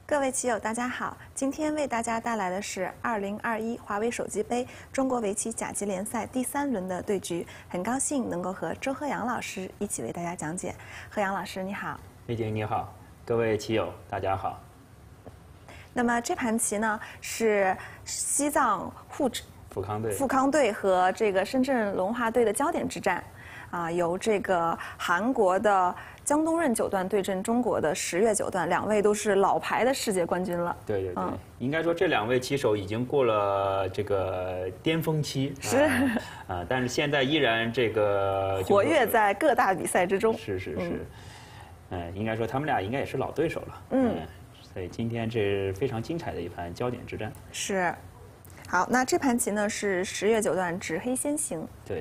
各位棋友，大家好！今天为大家带来的是2021华为手机杯中国围棋甲级联赛第3轮的对局。很高兴能够和周鹤阳老师一起为大家讲解。鹤阳老师，你好。 丽晶你好，各位棋友大家好。 那么这盘棋呢是西藏富康队和这个深圳龙华队的焦点之战。由这个韩国的姜东润九段对阵中国的10月9段，2位都是老牌的世界冠军了。 对，应该说这2位棋手已经过了这个巅峰期， 是但是现在依然这个活跃在各大比赛之中。 是，应该说他们俩应该也是老对手了。所以今天这是非常精彩的一盘焦点之战。 是，好，那这盘棋呢是10月9段执黑先行。 对，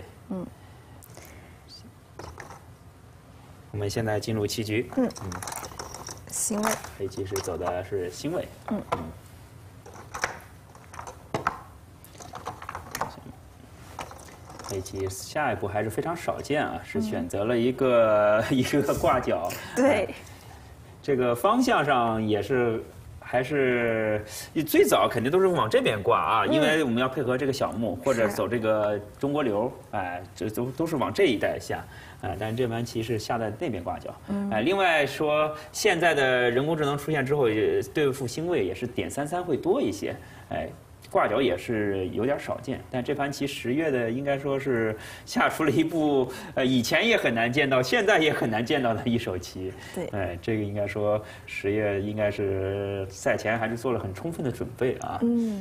我们现在进入棋局。 星位。 黑棋是走的是星位。黑棋下一步还是非常少见啊，是选择了一个挂角。 对， 这个方向上也是。还是最早肯定都是往这边挂啊，因为我们要配合这个小目或者走这个中国流，这都是往这一带下，但是这盘棋是下在那边挂角，另外说现在的人工智能出现之后，对付星位也是点33会多一些，挂角也是有点少见，但这盘棋10月的应该说是下出了一部以前也很难见到，现在也很难见到的一手棋。 对， 这个应该说10月应该是赛前还是做了很充分的准备啊。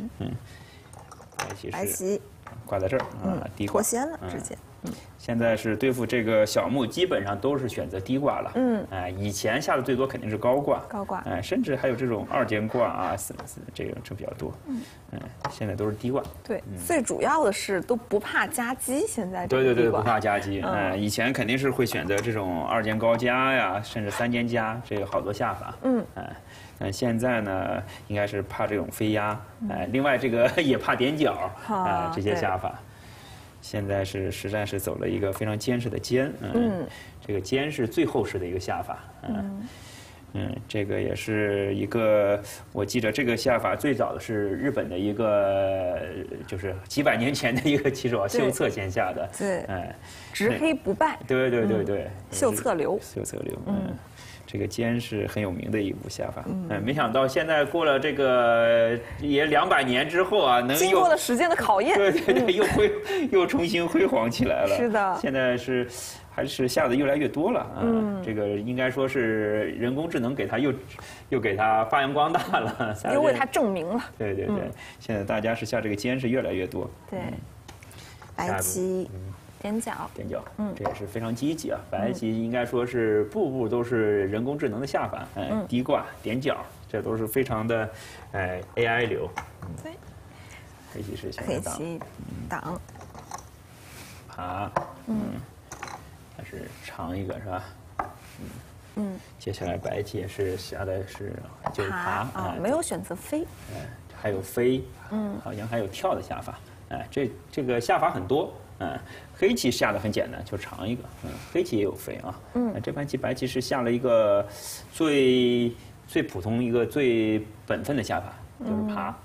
白棋挂在这儿低挂脱先了，直接。 现在是对付这个小目，基本上都是选择低挂了。以前下的最多肯定是高挂，甚至还有这种2间挂啊，这比较多。现在都是低挂。 对，最主要的是都不怕夹击，现在对，不怕夹击。以前肯定是会选择这种2间高夹呀，甚至3间夹，这个好多下法。现在呢，应该是怕这种飞压，另外这个也怕点角，这些下法。现在是实战是走了一个非常坚实的尖，这个尖是最厚实的一个下法，这个也是一个，我记得这个下法最早的是日本的一个，就是几百年前的一个棋手秀策先下的， 对，执黑不败， 对， 秀策流， 这个尖是很有名的一部下法，没想到现在过了这个也200年之后啊， 经过了时间的考验， 对，又重新辉煌起来了。 是的， 现在还是下的越来越多了，这个应该说是人工智能给它又给它发扬光大了， 又为它证明了。 对，现在大家是下这个尖是越来越多。 对，白棋。点角， 这也是非常积极啊！白棋应该说是步步都是人工智能的下法，低挂、点角，这都是非常的AI 流。 对， 黑棋是黑棋挡， 爬，还是长一个是吧？接下来白棋也是下的是就是爬没有选择飞， 还有飞，好像还有跳的下法，这个下法很多。黑棋下的很简单，就长一个。黑棋也有飞啊。这盘棋白棋是下了一个最普通一个最本分的下法，就是爬。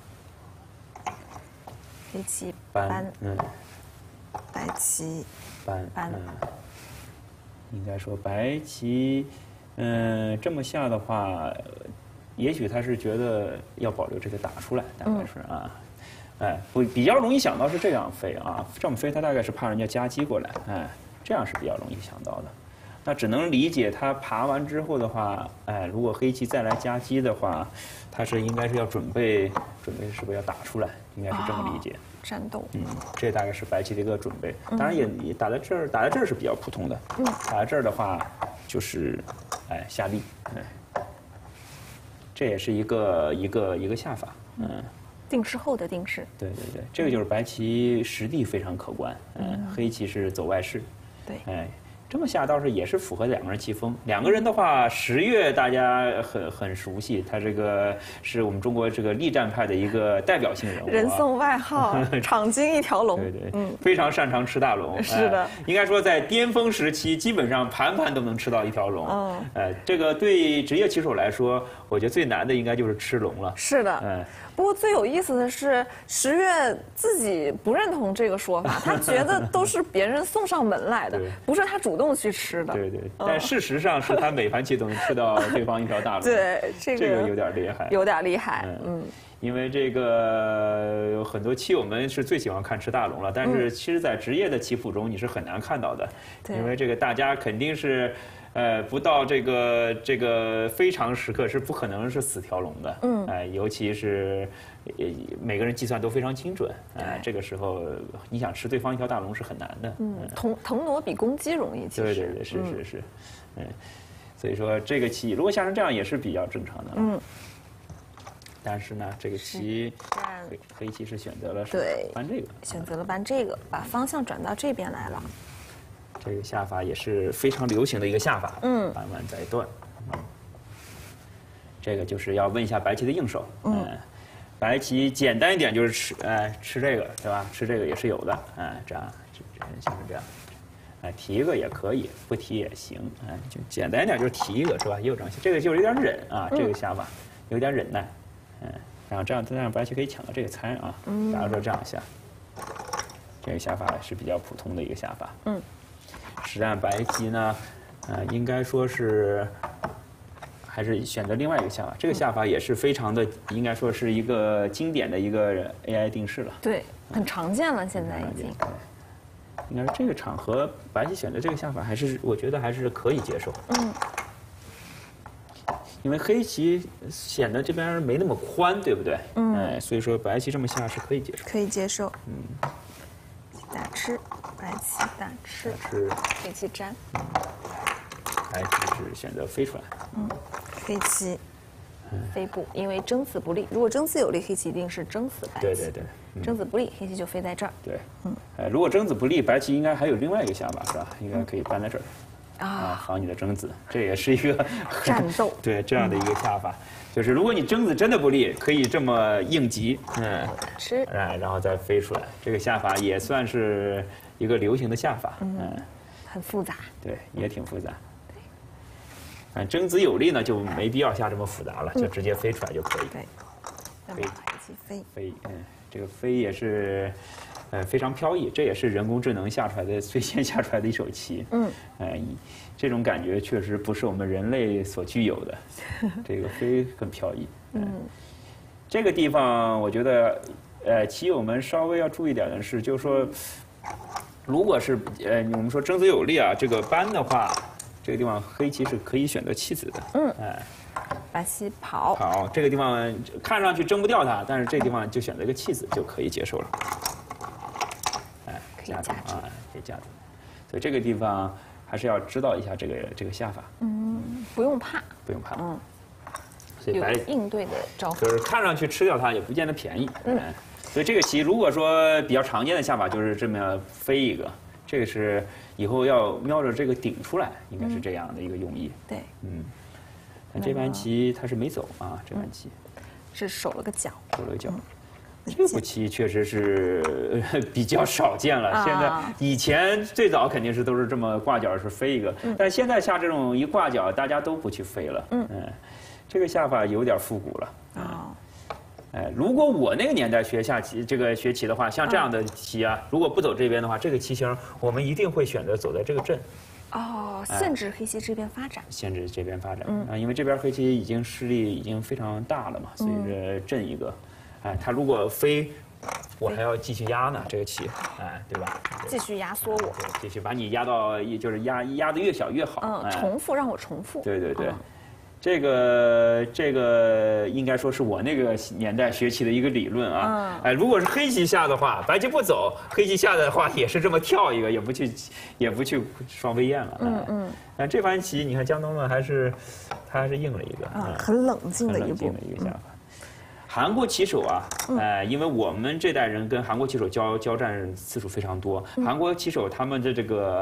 黑棋搬，白棋搬。应该说白棋，这么下的话，也许他是觉得要保留这个打出来，大概是啊。比较容易想到是这样飞啊，这么飞他大概是怕人家夹击过来，这样是比较容易想到的。那只能理解他爬完之后的话，如果黑棋再来夹击的话，他是应该是要准备是不是要打出来，应该是这么理解。 战斗。 这大概是白棋的一个准备。当然也打在这儿是比较普通的。打在这儿的话就是下力，这也是一个下法， 定式后的定式。 对，这个就是白棋实地非常可观。黑棋是走外势。 对。 这么下倒是也是符合两个人棋风。两个人的话，石越大家很熟悉，他这个是我们中国这个力战派的一个代表性人物， 人送外号场经一条龙。 对对，非常擅长吃大龙。 是的， 应该说在巅峰时期，基本上盘盘都能吃到一条龙。这个对职业棋手来说，我觉得最难的应该就是吃龙了。 是的，不过最有意思的是，石越自己不认同这个说法，他觉得都是别人送上门来的，不是他主动去吃的。 对对，但事实上是他每盘棋都能吃到对方一条大龙。 对，这个有点厉害， 有点厉害。 因为这个有很多棋友们是最喜欢看吃大龙了，但是其实，在职业的棋谱中你是很难看到的，因为这个大家肯定是。不到这个非常时刻是不可能是死条龙的，尤其是每个人计算都非常精准，这个时候你想吃对方一条大龙是很难的。 腾挪比攻击容易，其实。 对，是，所以说这个棋如果下成这样也是比较正常的。但是呢，这个棋黑棋是选择了搬这个， 选择了搬这个，把方向转到这边来了。 这个下法也是非常流行的一个下法，搬完再断。这个就是要问一下白棋的应手，白棋简单一点就是吃这个，对吧？吃这个也是有的，这样像是这样，提一个也可以，不提也行，就简单一点就是提一个，是吧？也有这样，这个就是有点忍啊，这个下法有点忍耐，然后这样白棋可以抢到这个猜啊，假如说这样下，这个下法是比较普通的一个下法，实战白棋呢，应该说是还是选择另外一个下法。这个下法也是非常的，应该说是一个经典的一个 AI 定式了。 对，很常见了，现在已经。 应该是这个场合白棋选择这个下法，我觉得还是可以接受。因为黑棋显得这边没那么宽，对不对？所以说白棋这么下是可以接受。 可以接受。大吃，白棋大吃，黑棋粘， 白棋是选择飞出来， 黑棋飞步，因为争子不利。如果争子有利，黑棋一定是争死白棋。对，争子不利，黑棋就飞在这儿。 对，如果争子不利，白棋应该还有另外一个下法是吧？应该可以搬在这儿，防你的争子，这也是一个战斗。 对，这样的一个下法。就是如果你争子真的不利，可以这么应急， 吃， 然后再飞出来，这个下法也算是一个流行的下法， 很复杂， 对，也挺复杂。争子有利呢，就没必要下这么复杂了，就直接飞出来就可以。 对，黑棋飞，这个飞也是，非常飘逸，这也是人工智能下出来的最先下出来的一手棋，这种感觉确实不是我们人类所具有的，这个飞很飘逸。这个地方我觉得，棋友们稍微要注意点的是，就是说，如果是我们说争子有利啊，这个搬的话，这个地方黑棋是可以选择弃子的。 白棋跑， 这个地方看上去争不掉它，但是这个地方就选择一个弃子就可以接受了。 夹子可以夹子，所以这个地方。还是要知道一下这个下法， 不用怕， 所以白有应对的招法， 就是看上去吃掉它也不见得便宜，所以这个棋如果说比较常见的下法就是这么飞一个，这个是以后要瞄着这个顶出来，应该是这样的一个用意。 对， 但这盘棋它是没走啊，这盘棋是守了个角， 这步棋确实是比较少见了。现在以前最早肯定是都是这么挂角是飞一个，但现在下这种一挂角，大家都不去飞了。这个下法有点复古了。如果我那个年代学下棋，学棋的话，像这样的棋啊，如果不走这边的话，这个棋型我们一定会选择走在这个阵。 限制黑棋这边发展。 限制这边发展因为这边黑棋已经势力已经非常大了嘛，所以这阵一个。他如果飞，我还要继续压呢，这个棋，对吧？ 继续压缩我， 继续把你压到，就是压得越小越好。 重复让我重复。 对，这个应该说是我那个年代学棋的一个理论啊。如果是黑棋下的话，白棋不走，黑棋下的话也是这么跳一个，也不去双飞燕了。但这盘棋，你看江东呢，他还是应了一个， 很冷静的一步， 下法。韩国棋手啊，因为我们这代人跟韩国棋手交战次数非常多，韩国棋手他们的这个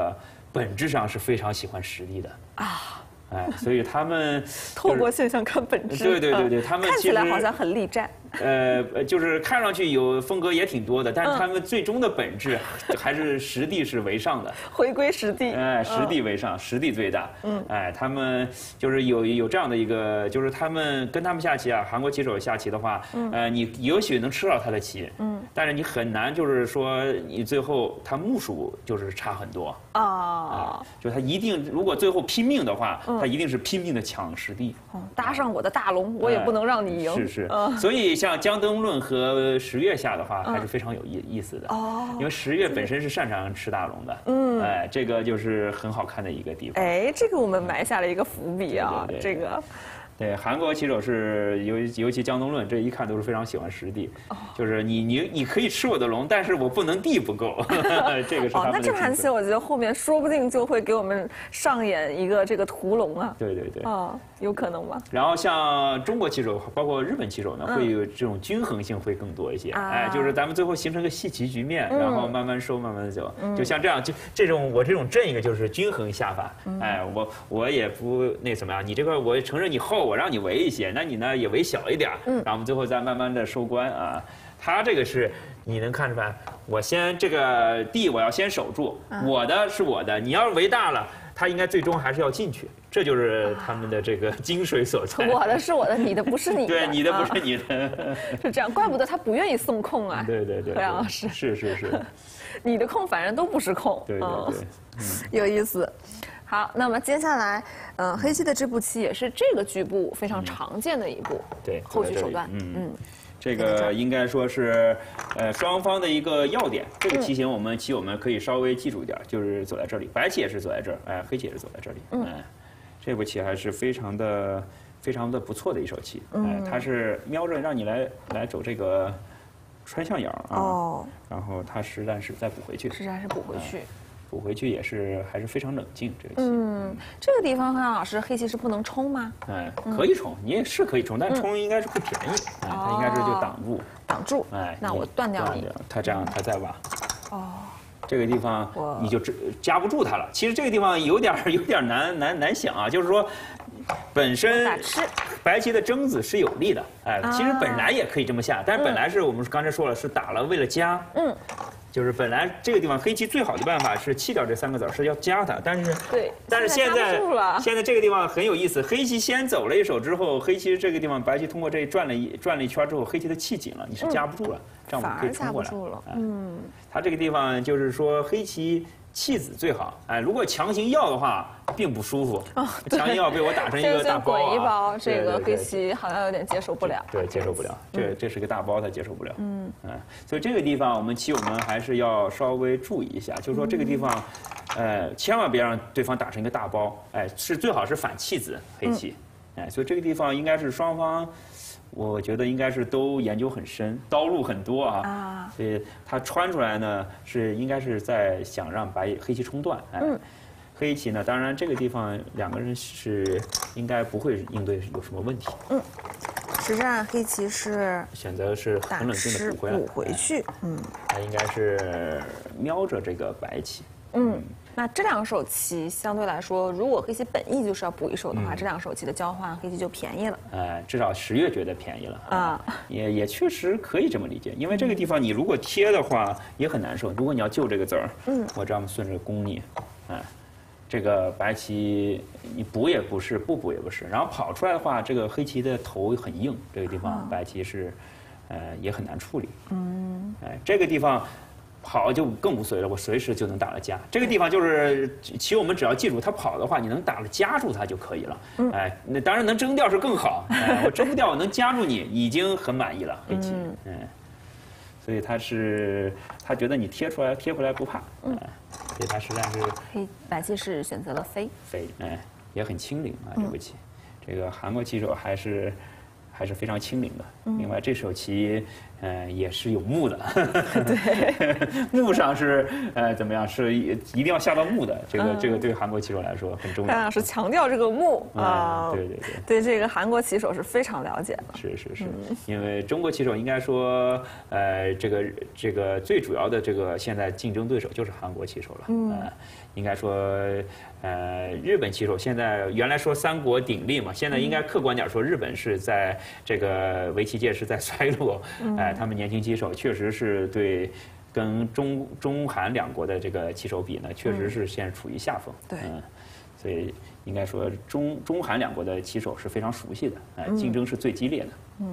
本质上是非常喜欢实力的啊。哎，所以他们透过现象看本质。 对，他们看起来好像很力战。 就是看上去有风格也挺多的，但是他们最终的本质还是实地是为上的， 回归实地。 哎，实地为上，实地最大。哎，他们就是有这样的一个，就是他们跟他们下棋啊，韩国棋手下棋的话，你也许能吃到他的棋，但是你很难就是说你最后他目数就是差很多啊，就他一定如果最后拼命的话，他一定是拼命的抢实地。 搭上我的大龙，我也不能让你赢。 是，所以像姜登论和石月下的话，还是非常有意思的。因为石月本身是擅长吃大龙的。哎，这个就是很好看的一个地方。 哎，这个我们埋下了一个伏笔啊，这个。 对，韩国棋手是尤其姜登论，这一看都是非常喜欢实地，就是你可以吃我的龙，但是我不能地不够，这个是他们的。 那这盘棋我觉得后面说不定就会给我们上演一个这个屠龙啊。 对。 有可能吗？ 然后像中国棋手，包括日本棋手呢，会有这种均衡性会更多一些。哎，就是咱们最后形成个细棋局面，然后慢慢收，慢慢的走。就像这样，就这种阵一个就是均衡下法。哎，我也不那什么呀，你这个我承认你厚，我让你围一些，那你呢也围小一点，然后我们最后再慢慢的收官啊。他这个是你能看出来，我先这个地我要先守住，我的是我的，你要是围大了。他应该最终还是要进去，这就是他们的这个精髓所在。 我的是我的，你的不是你的。 对，你的不是你的。 是这样，怪不得他不愿意送空啊。 对， 何阳老师。 是。 你的空反正都不是空。 对。 有意思。好，那么接下来，黑棋的这步棋也是这个局部非常常见的一步。 对， 后续手段。 这个应该说是，双方的一个要点。这个棋形我们棋友们可以稍微记住一点，就是走在这里，白棋也是走在这儿，哎，黑棋也是走在这里。这步棋还是非常的不错的一手棋。哎，它是瞄着让你来走这个穿象眼啊。然后它实战是再补回去。补回去也是还是非常冷静这个棋。 这个地方何阳老师，黑棋是不能冲吗？ 哎，可以冲，你也是可以冲，但冲应该是不便宜。哎，它应该是就挡住。 哎， 那我断掉你。 他这样，他再挖。这个地方你就夹不住它了。其实这个地方有点难想啊，就是说，本身白棋的争子是有利的。哎，其实本来也可以这么下，但是本来是我们刚才说了是打了为了夹。就是本来这个地方黑棋最好的办法是弃掉这3个子是要夹它，但是现在这个地方很有意思，黑棋先走了一手之后，黑棋这个地方白棋通过这转了一圈之后，黑棋的气紧了，你是夹不住了，这样我们可以冲过来。它这个地方就是说黑棋弃子最好，哎，如果强行要的话，并不舒服。强行要被我打成一个大包滚一包，这个黑棋好像有点接受不了。 对，接受不了，这是个大包，他接受不了。所以这个地方我们棋友们还是要稍微注意一下，就是说这个地方，千万别让对方打成一个大包，哎，是最好是反弃子黑棋，哎，所以这个地方应该是双方。我觉得应该是都研究很深，刀路很多啊，所以他穿出来呢应该是在想让黑棋冲断，哎，黑棋呢，当然这个地方2个人是应该不会应对有什么问题。 实战黑棋是选择是很冷静的补回去， 他应该是瞄着这个白棋。 那这2手棋相对来说，如果黑棋本意就是要补一手的话，这2手棋的交换，黑棋就便宜了。 哎，至少石月觉得便宜了啊，也确实可以这么理解，因为这个地方你如果贴的话也很难受。如果你要救这个子儿，我这样顺着攻你，哎，这个白棋你补也不是，不补也不是，然后跑出来的话，这个黑棋的头很硬，这个地方白棋是，也很难处理。哎，这个地方。跑就更无所谓了，我随时就能打了夹。这个地方就是棋友们只要记住，他跑的话，你能打了夹住他就可以了。哎，那当然能争掉是更好。哎，我争不掉，我能夹住你，已经很满意了。黑棋，所以他觉得你贴回来不怕。所以他实在是白棋是选择了飞， 哎，也很轻灵啊，这步棋。这个韩国棋手还是还是非常轻灵的。另外这手棋，也是有目的。 对， 目上是怎么样？是一定要下到目的。这个对韩国棋手来说很重要。 潘老师强调这个目啊， 对， 对这个韩国棋手是非常了解的。 是，因为中国棋手应该说，这个最主要的这个现在竞争对手就是韩国棋手了。应该说，日本棋手现在原来说三国鼎立嘛，现在应该客观点说，日本是在这个围棋界是在衰落。他们年轻棋手确实是对跟中韩两国的这个棋手比呢，确实是现在处于下风。 对， 所以应该说中韩两国的棋手是非常熟悉的，竞争是最激烈的。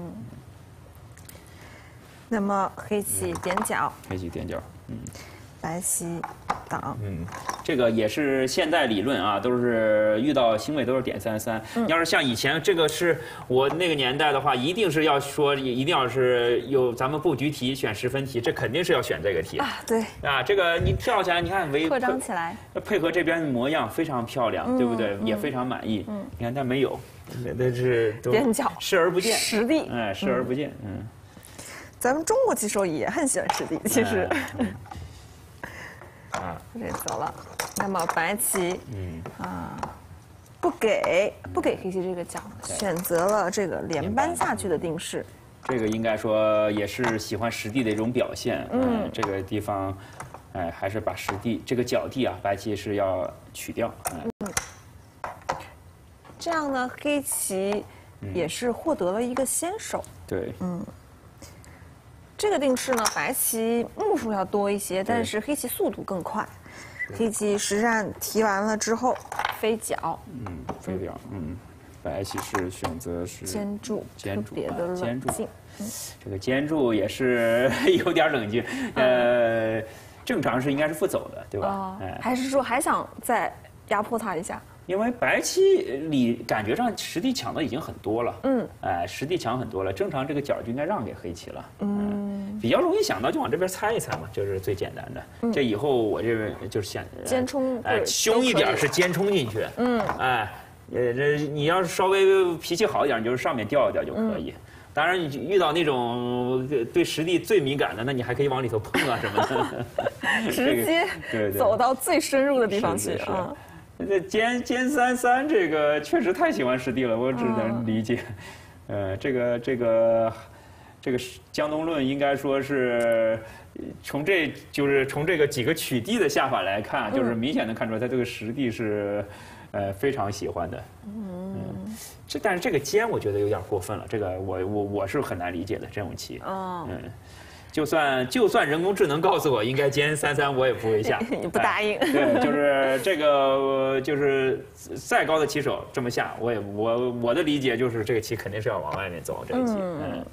那么黑棋点角， 黑棋点角， 白棋挡， 这个也是现代理论啊，都是遇到星位都是点33。要是像以前这个是我那个年代的话，一定是要说，一定要是有咱们布局题选10分题，这肯定是要选这个题啊。对啊，这个你跳起来，你看扩张起来， 配合这边的模样非常漂亮，对不对？也非常满意。你看，但没有，那是点角视而不见， 实地， 视而不见。 咱们中国棋手也很喜欢实地，其实。这走了，那么白棋，不给黑棋这个角，选择了这个连扳下去的定式。 这个应该说也是喜欢实地的一种表现。这个地方，还是把实地这个角地啊，白棋是要取掉。 这样呢，黑棋也是获得了一个先手。 对， 这个定式呢，白棋目数要多一些，但是黑棋速度更快。黑棋实战提完了之后，飞角。 飞角。白棋是选择是尖柱，特别的冷静。 这个尖柱也是有点冷静。正常是应该是不走的，对吧？ 还是说还想再压迫他一下？ 因为白棋里感觉上实地抢的已经很多了，实地抢很多了，正常这个角就应该让给黑棋了，比较容易想到就往这边猜一猜嘛，就是最简单的。这以后我这边就是想尖冲， 凶一点是尖冲进去，这你要是稍微脾气好一点，你就是上面吊一吊就可以。当然，你遇到那种对实地最敏感的，那你还可以往里头碰啊什么的， 直接走到最深入的地方去啊。 这尖33这个确实太喜欢实地了，我只能理解。这个江东论应该说是从这个几个取地的下法来看，就是明显能看出来他这个实地是非常喜欢的。但是这个尖我觉得有点过分了，这个我是很难理解的这种棋。就算人工智能告诉我应该尖33，我也不会下。 你不答应？ 对，就是这个，就是再高的棋手这么下，我的理解就是这个棋肯定是要往外面走，这个棋。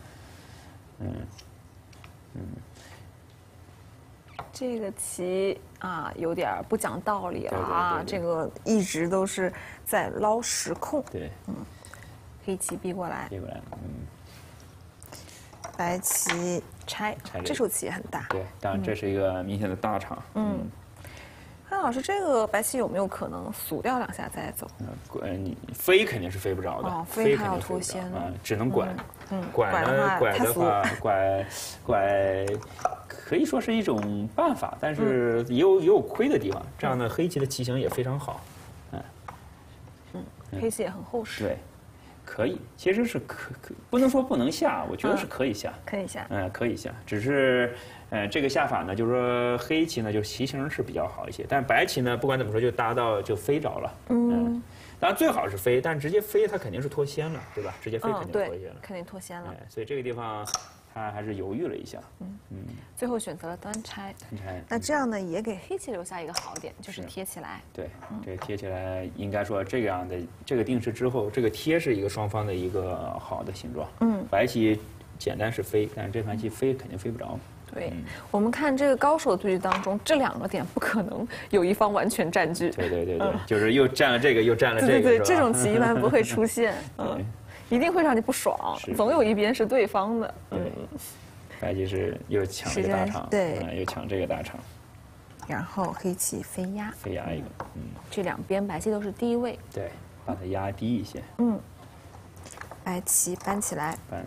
这个棋啊，有点不讲道理了啊！这个一直都是在捞实控。 对， 黑棋逼过来。 逼过来， 白棋拆，这手棋也很大。 对，当然这是一个明显的大场。 潘老师，这个白棋有没有可能数掉2下再走？ 你飞肯定是飞不着的， 飞还要脱先， 只能拐。拐的话，拐可以说是一种办法，但是也有亏的地方。这样呢，黑棋的棋形也非常好。 黑棋也很厚实。 对。可以，其实是不能说不能下，我觉得是可以下， 可以下， 可以下，只是这个下法呢，就是说黑棋呢就棋形是比较好一些，但白棋呢不管怎么说就搭到就飞着了，当然最好是飞，但直接飞它肯定是脱先了，对吧？直接飞肯定脱先了， 肯定脱先了， 所以这个地方他还是犹豫了一下， 最后选择了单拆。那这样呢，也给黑棋留下一个好点，就是贴起来。 对，这个贴起来，应该说这样的这个定式之后，这个贴是一个双方的一个好的形状。白棋简单是飞，但是这盘棋飞肯定飞不着。 对，我们看这个高手的对局当中，这2个点不可能有一方完全占据。 对，就是又占了这个，又占了这个。 对，这种棋一般不会出现。一定会让你不爽，总有一边是对方的。 白棋是又抢这个大场， 对， 又抢这个大场。 然后黑棋飞压， 飞压一个， 这2边白棋都是低位， 对，把它压低一些。 白棋搬起来， 搬，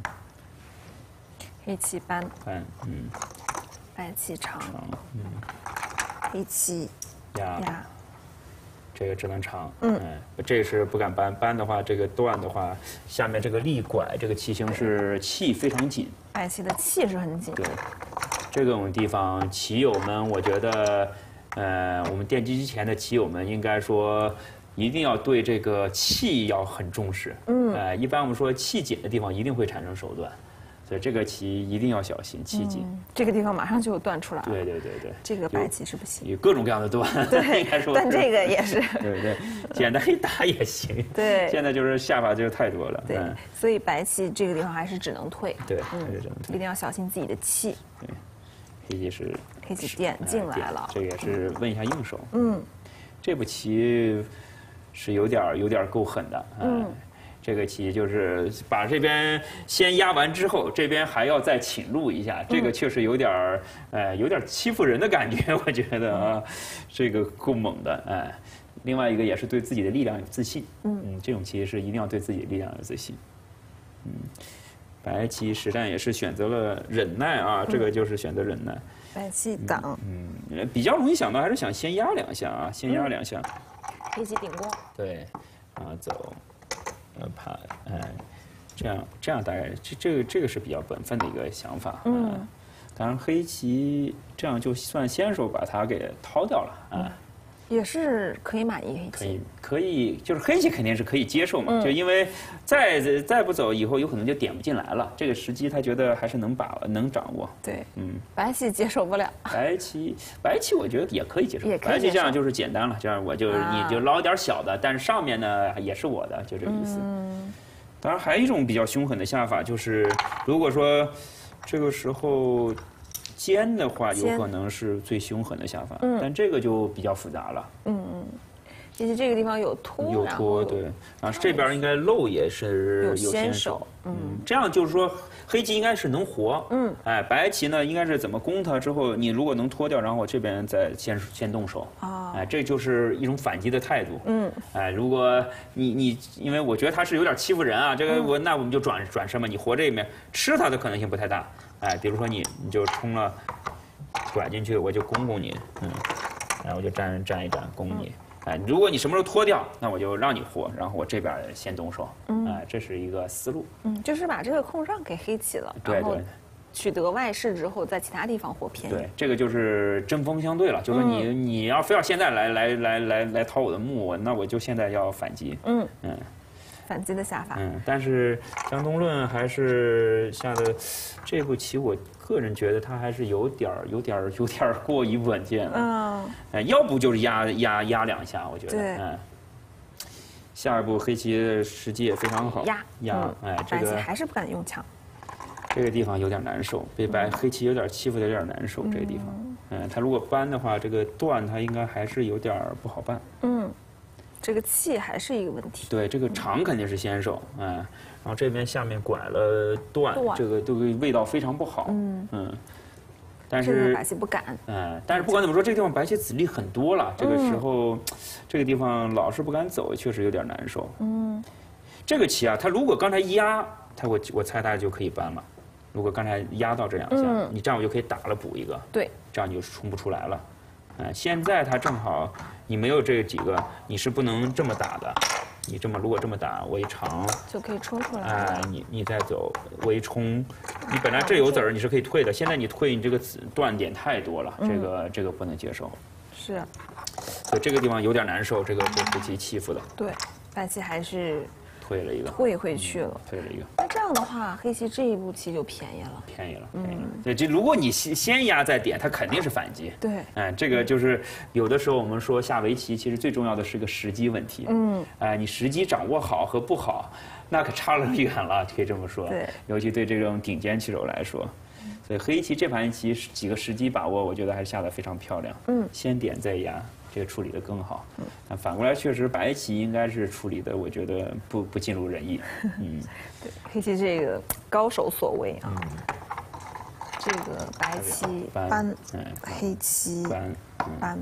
黑棋搬，白棋长，黑棋压， 这个只能长，这是不敢搬，搬的话，这个断的话，下面这个立拐这个棋形是气非常紧， 白棋的气是很紧， 对，这种地方棋友们，我觉得，我们电击之前的棋友们应该说。一定要对这个气要很重视，一般我们说气紧的地方一定会产生手段，所以这个棋一定要小心气紧。 这个地方马上就有断出来了。 对， 这个白棋是不行。 有各种各样的断， 对， 应该说。 但这个也是。 对，简单一打也行。 对。 现在就是下法就是太多了。 对，所以白棋这个地方还是只能退。 对，还是只能退。 一定要小心自己的气。 对，黑棋是。 黑棋点进来了。 这也是问一下应手。这步棋。是有点够狠的，这个棋就是把这边先压完之后，这边还要再侵入一下，这个确实有点欺负人的感觉，我觉得啊，这个够猛的，另外一个也是对自己的力量有自信，这种棋是一定要对自己的力量有自信，白棋实战也是选择了忍耐啊，这个就是选择忍耐， 白棋挡， 比较容易想到还是想先压两下啊，先压两下。 黑棋顶攻， 对，然后走，爬，这样大概这个是比较本分的一个想法，当然黑棋这样就算先手把它给掏掉了， 也是可以满意黑棋， 可以，就是黑棋肯定是可以接受嘛，就因为再不走以后有可能就点不进来了，这个时机他觉得还是能掌握。 对，白棋接受不了。白棋我觉得也可以接受，白棋这样就是简单了，这样你就捞点小的，但是上面呢也是我的，就这个意思。当然还有一种比较凶狠的下法，就是如果说这个时候。尖的话有可能是最凶狠的下法，但这个就比较复杂了。 其实这个地方有拖， 对，然后这边应该漏也是有先手，这样就是说黑棋应该是能活，白棋呢应该是怎么攻它之后，你如果能脱掉，然后我这边再先动手，这就是一种反击的态度，如果你因为我觉得他是有点欺负人啊，这个那我们就转身嘛，你活这面吃它的可能性不太大。比如说你就冲了，拐进去，我就攻你，然后我就站一站攻你，如果你什么时候脱掉，那我就让你活，然后我这边先动手，这是一个思路， 就是把这个空让给黑棋了，然后取得外势之后，在其他地方活偏。 对，这个就是针锋相对了，就是说你要非要现在来掏我的目，那我就现在要反击， 反击的下法， 但是江东论还是下的这步棋，我个人觉得他还是有点过于稳健了，要不就是压两下，我觉得，下一步黑棋的时机也非常好，压， 白棋还是不敢用强， 这个地方有点难受，被黑棋有点欺负的有点难受，这个地方，他如果搬的话，这个断他应该还是有点不好办， 这个气还是一个问题。 对，这个长肯定是先手，然后这边下面拐了断，这个味道非常不好，但是白棋不敢， 但是不管怎么说，这个地方白棋子力很多了，这个时候，这个地方老是不敢走，确实有点难受，这个棋啊，他如果刚才压，我猜他就可以搬了，如果刚才压到这两下，你这样我就可以打了补一个， 对， 这样你就冲不出来了。现在他正好，你没有这几个，你是不能这么打的。你如果这么打，我一长就可以冲出来。 你再走，我一冲，你本来这有子儿，你是可以退的。现在你退，你这个子断点太多了，这个不能接受。 是。 所以这个地方有点难受，这个被黑棋欺负的。 对，白棋还是退了一个， 退回去了。 退了一个。 那这样的话，黑棋这一步棋就便宜了。 便宜了。对，这如果你先压再点，它肯定是反击。 对。 这个就是有的时候我们说下围棋，其实最重要的是个时机问题。你时机掌握好和不好，那可差了远了，可以这么说。 对。 尤其对这种顶尖棋手来说，所以黑棋这盘棋几个时机把握，我觉得还是下得非常漂亮。先点再压。这个处理得更好，但反过来确实白棋应该是处理的，我觉得不尽如人意。 对，黑棋这个高手所为啊。这个白棋搬，黑棋搬，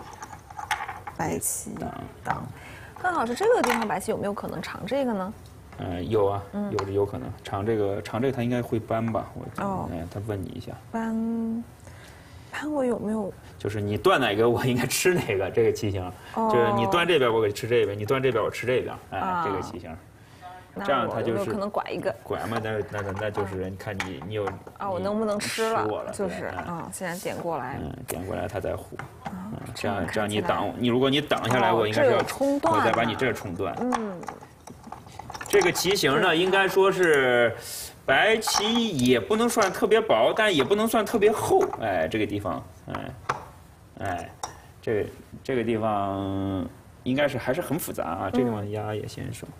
白棋挡。范老师，这个地方白棋有没有可能长这个呢？ 有啊，有可能长这个他应该会搬吧？他问你一下。 搬我有没有？ 就是你断哪个，我应该吃哪个，这个骑行。就是你断这边，我给吃这边；你断这边，我吃这边。这个骑行。这样他就是可能拐一个。 拐嘛，那就是你看你有我能不能吃了？就是现在点过来。 点过来他再糊。这样你挡如果你挡下来，我应该是要冲断， 我再把你这冲断。这个骑行呢，应该说是白棋也不能算特别薄，但也不能算特别厚。这个地方，这个地方应该是还是很复杂啊。这个地方压也先手。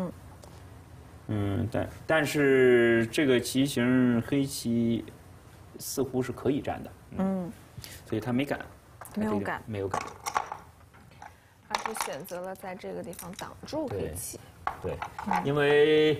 但是这个棋形黑棋似乎是可以占的。所以他没敢。没有敢。 而是选择了在这个地方挡住黑棋。 对，因为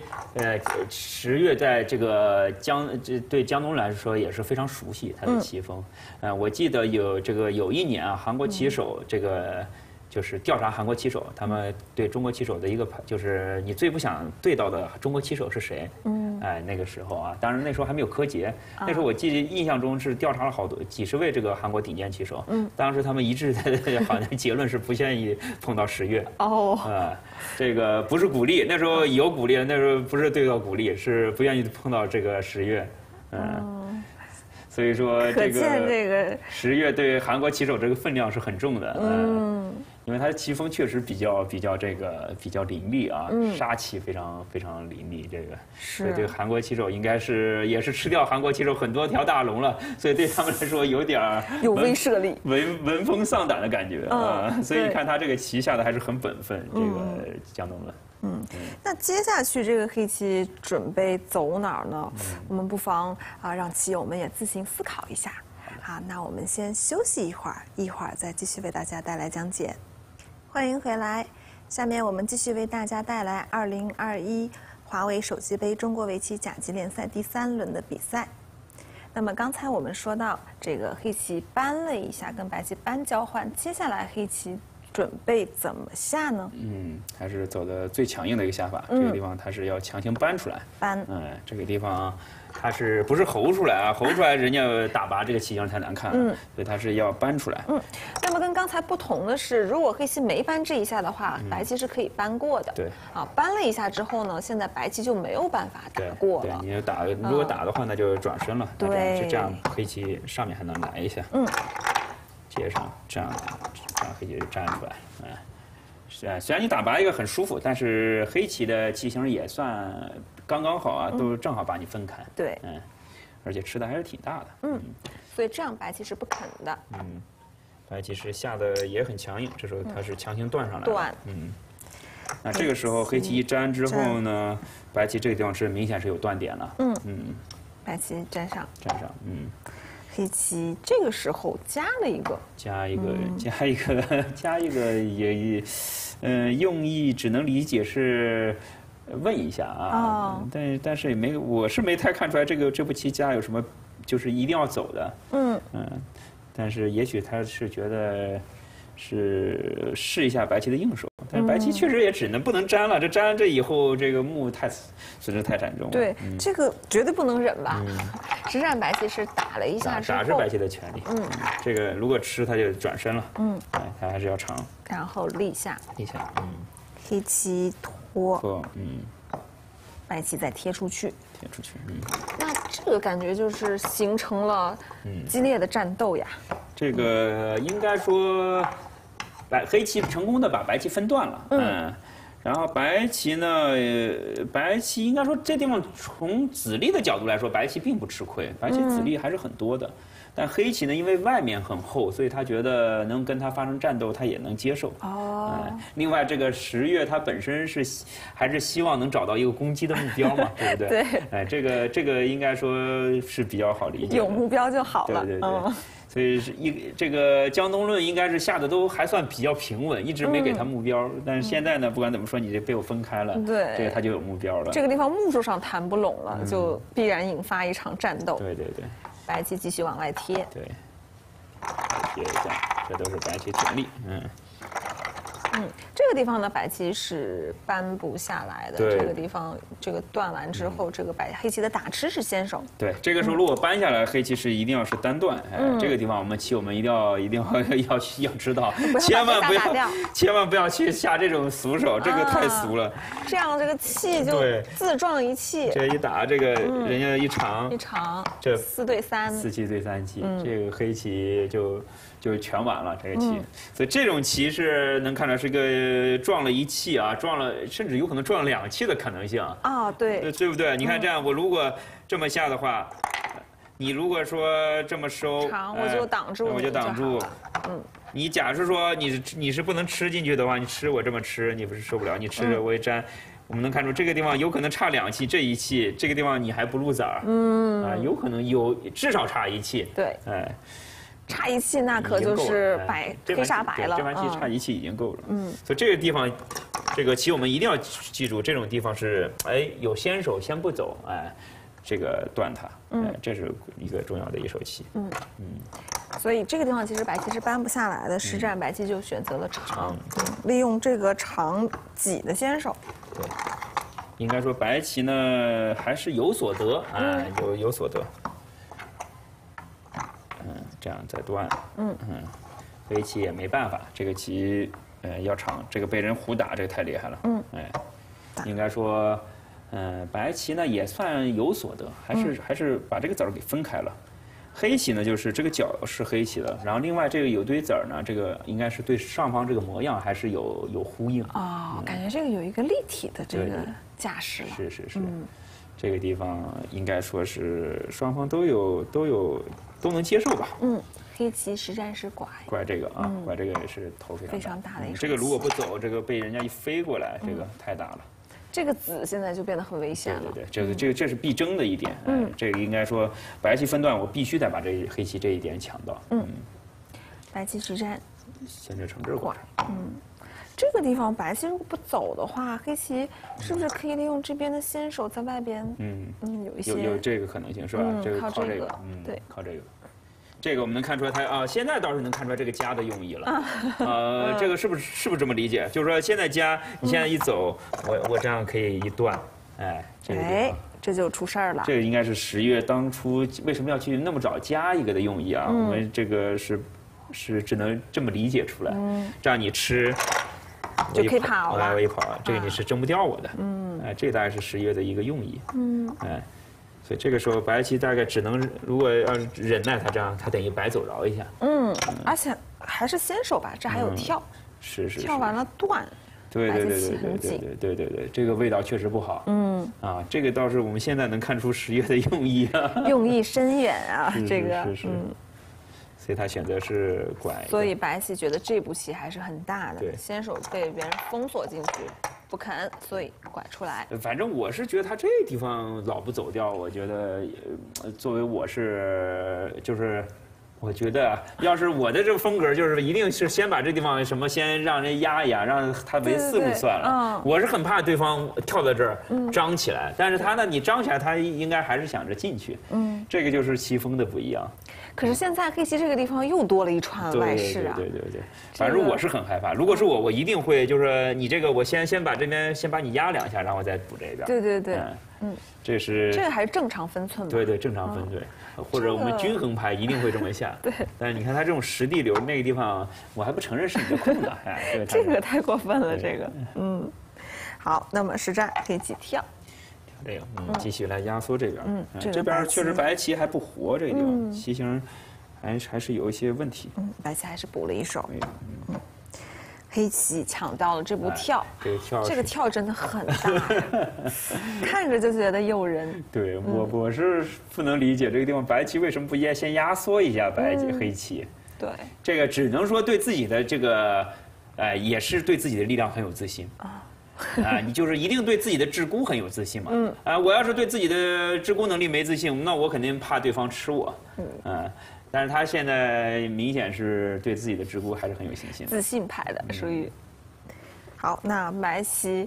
10月在这个对江东来说也是非常熟悉他的棋风。我记得有一年啊，韩国棋手这个就是调查韩国棋手，他们对中国棋手的一个就是你最不想对到的中国棋手是谁？那个时候啊，当然那时候还没有柯洁，那时候我印象中是调查了几十位这个韩国顶尖棋手。当时他们一致的好像结论是不愿意碰到10月。这个不是鼓励，那时候有鼓励，那时候不是对到鼓励，是不愿意碰到这个10月。所以说这个10月对韩国棋手这个分量是很重的。因为他的棋风确实比较凌厉啊，杀气非常凌厉。这个所以对韩国棋手应该也是吃掉韩国棋手很多条大龙了，所以对他们来说有点有威慑力， 闻风丧胆的感觉啊。所以你看他这个棋下的还是很本分，这个江东论。 那接下去这个黑棋准备走哪儿呢？我们不妨让棋友们也自行思考一下。好，那我们先休息一会儿再继续为大家带来讲解。欢迎回来，下面我们继续为大家带来2021华为手机杯中国围棋甲级联赛第3轮的比赛。那么刚才我们说到这个黑棋搬了一下，跟白棋搬交换，接下来黑棋准备怎么下呢？ 还是走的最强硬的一个下法。这个地方它是要强行搬出来。这个地方它是不是侯出来啊？侯出来人家打拔这个棋形太难看了。所以它是要搬出来。 那么跟刚才不同的是，如果黑棋没搬这一下的话，白棋是可以搬过的。 对。 搬了一下之后呢，现在白棋就没有办法打过了。 对，你如果打的话，那就转身了。对。这样黑棋上面还能来一下。接上这样黑棋就站出来。虽然你打拔一个很舒服，但是黑棋的棋形也算刚刚好啊，都正好把你分开。 对。 而且吃的还是挺大的。 所以这样白棋是不肯的。 白棋是下的也很强硬，这时候它是强行断上来。 断。 那这个时候黑棋一粘之后呢，白棋这个地方是明显是有断点了。 白棋粘上。黑棋这个时候加一个也，用意只能理解是问一下啊。但是我是没太看出来这步棋加有什么就是一定要走的。但是也许他是觉得是试一下白棋的硬手，但是白棋确实也不能粘了，粘这以后这个目损失太惨重了。 对，这个绝对不能忍吧？实战白棋是打了一下之后， 打是白棋的权利。这个如果吃他就转身了。他还是要长。 然后立下。黑棋拖。白棋再贴出去。那这个感觉就是形成了激烈的战斗呀。 这个应该说，黑棋成功的把白棋分断了。然后白棋呢，白棋应该说这地方从子力的角度来说，白棋并不吃亏，白棋子力还是很多的。但黑棋呢，因为外面很厚，所以他觉得能跟他发生战斗，他也能接受。另外这个10月他本身还是希望能找到一个攻击的目标嘛，对不对？对。这个应该说是比较好理解。 有目标就好了。 对。所以这个江东论应该是下的都还算比较平稳，一直没给他目标。但是现在呢，不管怎么说，你这被我分开了， 对， 这个他就有目标了。 这个地方目数上谈不拢了，就必然引发一场战斗。 对。 白棋继续往外贴。 对。贴一下，这都是白棋权利。 这个地方呢，白棋是搬不下来的。这个地方这个断完之后，这个黑棋的打吃是先手。 对，这个时候如果搬下来，黑棋是一定要是单断。这个地方我们一定要知道，千万不要去下这种俗手，这个太俗了。 这样这个气就自撞一气。 这一打，这个人家一长，这 4对3 ，4棋对3棋，这个黑棋就全完了这个棋，所以这种棋是能看出来是个撞了一气啊，甚至有可能撞了2气的可能性啊，对不对？你看这样，我如果这么下的话，你如果说这么收， 我就挡住， 你假设说你是不能吃进去的话，你吃我这么吃，你不是受不了，你吃着我一粘。我们能看出这个地方有可能差2气，这一气这个地方你还不入子儿，有可能至少差1气， 对，差1气那可就是黑杀白了。 这盘棋差1气已经够了。所以这个地方，这个棋我们一定要记住，这种地方是有先手先不走，这个断它，这是一个重要的一手棋。 所以这个地方其实白棋是搬不下来的，实战白棋就选择了长，利用这个长挤的先手。 对，应该说白棋呢还是有所得，有所得。这样再断，黑棋也没办法，这个棋要长，这个被人胡打，这个太厉害了，应该说，白棋呢也算有所得，还是把这个子儿给分开了。黑棋呢就是这个角是黑棋的，然后另外这个有堆子儿呢，这个应该是对上方这个模样还是有呼应。 感觉这个有一个立体的这个架势了。 是。这个地方应该说是双方都能接受吧。 黑棋实战是拐这个啊，拐这个也是头非常大的一手。 这个如果不走，这个被人家一飞过来，这个太大了。 这个子现在就变得很危险了。 对，这是必争的一点。这个应该说白棋分段，我必须得把这黑棋这一点抢到。 白棋实战， 先是惩治拐。 这个地方白棋如果不走的话，黑棋是不是可以利用这边的先手在外边？有一些有这个可能性是吧？这个靠这个， 对， 靠这个。这个我们能看出来，它现在倒是能看出来这个加的用意了。这个是不是这么理解？就是说现在加，你现在一走，我这样可以一断，这个地方这就出事儿了。 这个应该是10月当初为什么要去那么早加一个的用意啊？我们这个是只能这么理解出来。这样你吃。 就可以跑了， 我一跑，这个你是争不掉我的。这大概是10月的一个用意。所以这个时候白棋大概只能，如果要是忍耐它这样，它等于白走着一下。 而且还是先手吧，这还有跳。 是。 跳完了断。 对，这个味道确实不好。这个倒是我们现在能看出10月的用意啊。 用意深远啊，这个。 所以他选择是拐。 所以白棋觉得这步棋还是很大的，先手被别人封锁进去，不肯，所以拐出来。 反正我是觉得他这地方老不走掉，我觉得，作为我觉得要是我的这个风格，就是一定是先把这地方先让人压一压，让他为4步算了。我是很怕对方跳到这儿张起来，但是他呢，你张起来，他应该还是想着进去。这个就是棋风的不一样。 可是现在黑棋这个地方又多了一串外势啊！ 对，反正我是很害怕。如果是我一定会就是你这个，我先把这边先把你压2下，然后再补这边。 对， 这个还是正常分寸嘛？ 对，正常分寸，或者我们均衡派一定会这么下。 对。 但是你看他这种实地流那个地方，我还不承认是你的空的， 这个太过分了，这个。好，那么实战黑棋跳。 这个，继续来压缩这边。这边确实白棋还不活，这个地方棋形还是有一些问题。 白棋还是补了一手。黑棋抢到了这步跳，这个跳真的很大，看着就觉得诱人。 对，我是不能理解这个地方白棋为什么不先压缩一下黑棋。 对， 这个只能说对自己的这个，也是对自己的力量很有自信。你就是一定对自己的自估很有自信嘛？我要是对自己的自估能力没自信，那我肯定怕对方吃我。但是他现在明显是对自己的自估还是很有信心。 自信派的属于。好，那白棋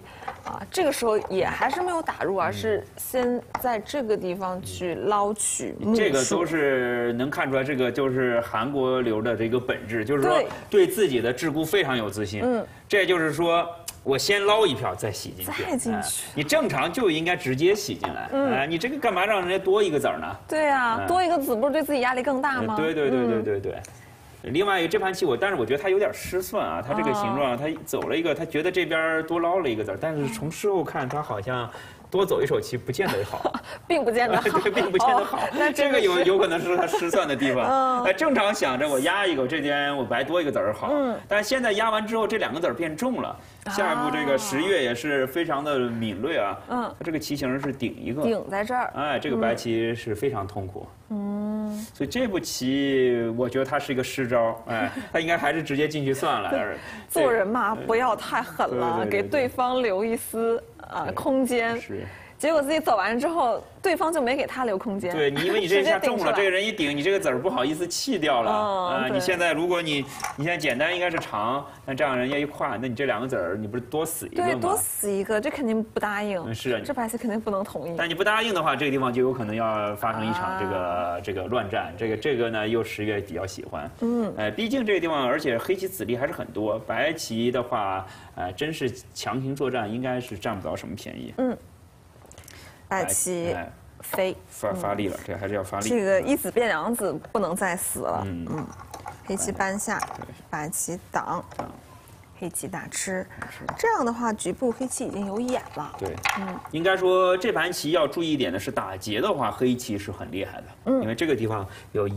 啊，这个时候也还是没有打入，而是先在这个地方去捞取目数。 这个都是能看出来，这个就是韩国流的这个本质，就是说对自己的鹧鸪非常有自信。这就是说我先捞一票再洗进去。 再进去， 你正常就应该直接洗进来。你这个干嘛让人家多一个子儿呢？ 对啊，多一个子不是对自己压力更大吗？ 对。另外一个这盘棋但是我觉得它有点失算啊，它这个形状，它走了一个，他觉得这边多捞了一个子儿，但是从事后看，他好像多走一手棋不见得好， 并不见得好， 对，并不见得好。那这个有可能是他失算的地方。正常想着我压一个，这边我白多一个子儿好，但是现在压完之后，这2个子儿变重了。下一步这个10月也是非常的敏锐啊，它这个棋形是顶一个， 顶在这儿， 哎，这个白棋是非常痛苦。所以这步棋我觉得它是一个失招，哎，他应该还是直接进去算了。 做人嘛，不要太狠了，给对方留一丝空间。 是。 结果自己走完之后，对方就没给他留空间。 对，因为你这一下中了，这个人一顶，你这个子儿不好意思弃掉了。你现在如果你现在简单应该是长，那这样人家一跨，那你这2个子儿你不是多死一个吗？ 对，多死一个，这肯定不答应。 是啊， 这白棋肯定不能同意。 但你不答应的话，这个地方就有可能要发生一场这个乱战。这个呢，又10月比较喜欢。毕竟这个地方，而且黑棋子力还是很多，白棋的话，真是强行作战，应该是占不着什么便宜。 白棋飞发力了，这还是要发力。 这个一子变2子，不能再死了。黑棋搬下，白棋挡，黑棋打吃。这样的话，局部黑棋已经有眼了。 对，应该说这盘棋要注意一点的是，打劫的话，黑棋是很厉害的。因为这个地方有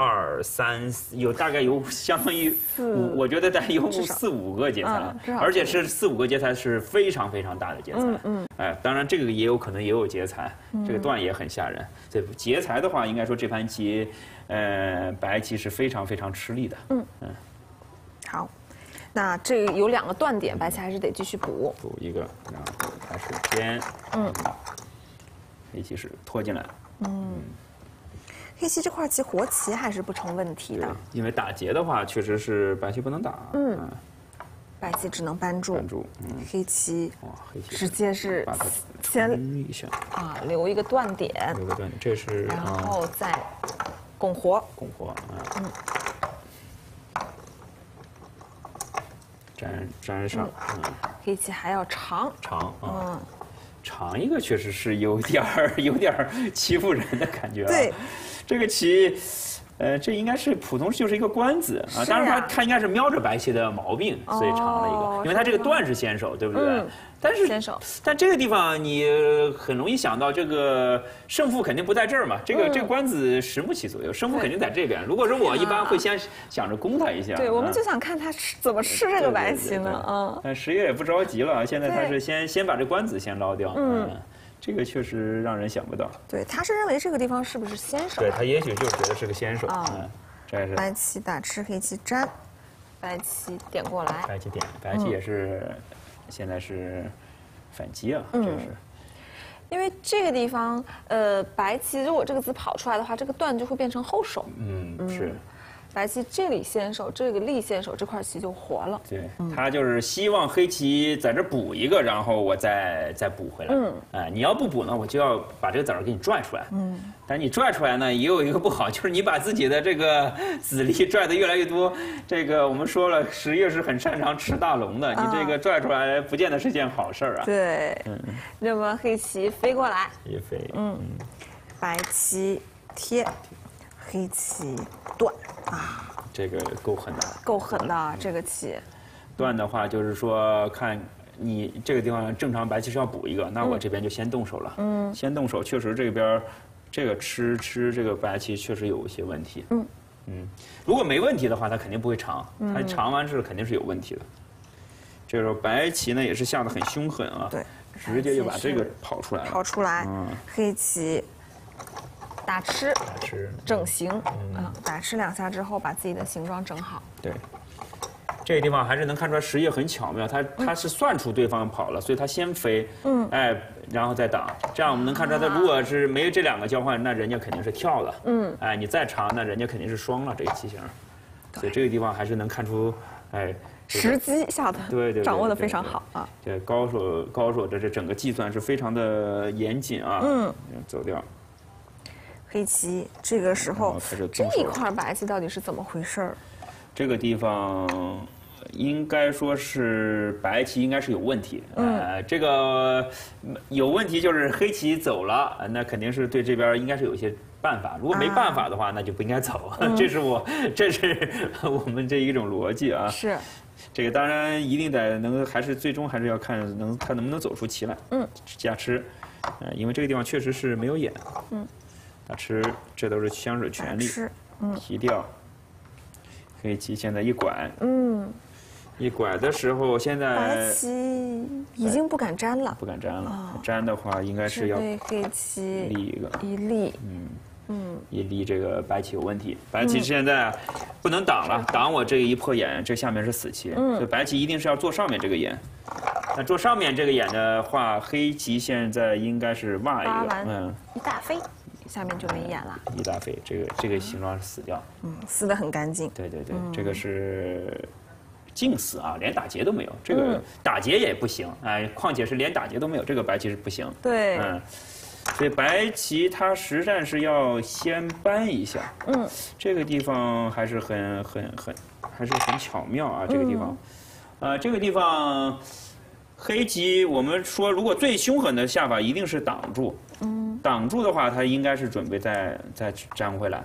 1、2、3，有大概有相当于我觉得大概有4、5个劫材，而且是4、5个劫材是非常非常大的劫材。当然这个也有可能也有劫材，这个段也很吓人。这劫材的话，应该说这盘棋，白棋是非常非常吃力的。 好。那这有2个断点，白棋还是得继续补一个，然后开始尖，黑棋是拖进来， 黑棋这块棋活棋还是不成问题的， 因为打劫的话确实是白棋不能打， 白棋只能扳住，黑棋直接是先留一个断点， 这是， 然后再拱活， 粘上， 黑棋还要长， 长一个确实是有点欺负人的感觉。 对， 这个棋，这应该是普通就是一个官子啊，当然他应该是瞄着白棋的毛病，所以长了一个，因为他这个段是先手，对不对？但这个地方你很容易想到，这个胜负肯定不在这儿嘛。这个官子10目棋左右，胜负肯定在这边。如果说我一般会先想着攻他一下。 对，我们就想看他怎么吃这个白棋呢。 但10月也不着急了，现在他是先把这官子先捞掉。这个确实让人想不到。 对，他是认为这个地方是不是先手？ 对他也许就觉得是个先手。这是白棋打吃，黑棋粘，白棋点过来。 白棋点，白棋也是。现在是反击啊，这是， 因为这个地方，白棋如果这个子跑出来的话，这个段就会变成后手。 是。 白棋这里先手，这个力先手，这块棋就活了。 对，他就是希望黑棋在这补一个，然后我再补回来。你要不补呢，我就要把这个子儿给你拽出来。但你拽出来呢，也有一个不好，就是你把自己的这个子力拽得越来越多。这个我们说了，10月是很擅长吃大龙的，你这个拽出来不见得是件好事儿啊。 对，那么黑棋飞过来， 一飞， 白棋贴，黑棋断这个够狠的， 够狠的这个棋。 断的话就是说，看你这个地方正常白棋是要补一个，那我这边就先动手了。先动手，确实这边这个吃这个白棋确实有一些问题。如果没问题的话，它肯定不会长，它长完之后肯定是有问题的。这时候白棋呢也是下得很凶狠啊， 对， 直接就把这个跑出来了。 跑出来，黑棋。打吃，整形，打吃2下之后，把自己的形状整好。 对，这个地方还是能看出来10月很巧妙，他是算出对方跑了，所以他先飞，然后再挡，这样我们能看出来，他如果是没有这2个交换，那人家肯定是跳了，你再长，那人家肯定是双了这个棋形，所以这个地方还是能看出， 时机下的对掌握的非常好啊。 这高手的这整个计算是非常的严谨啊。走掉。 黑棋这个时候这一块白棋到底是怎么回事儿？ 这个地方应该说是白棋应该是有问题。这个有问题就是黑棋走了，那肯定是对这边应该是有一些办法。如果没办法的话，那就不应该走。这是我们这一种逻辑啊。 是。 这个当然一定得还是最终还是要看他能不能走出棋来。加吃，因为这个地方确实是没有眼。打吃，这都是香水权利。提掉。黑棋现在一拐。一拐的时候，现在白棋已经不敢粘了。 不敢粘了，粘的话应该是要对黑棋立一立。 一立这个白棋有问题，白棋现在不能挡了，挡我这一破眼，这下面是死棋，所以白棋一定是要做上面这个眼。那做上面这个眼的话，黑棋现在应该是挖一个， 一大飞，下面就没眼了。 一大飞，这个形状是死掉， 撕得很干净。 对，这个是净死啊，连打劫都没有，这个打劫也不行，况且是连打劫都没有，这个白棋是不行。 对， 所以白棋它实战是要先搬一下。这个地方还是很巧妙啊，这个地方，这个地方黑棋我们说如果最凶狠的下法一定是挡住。挡住的话，它应该是准备再粘回来。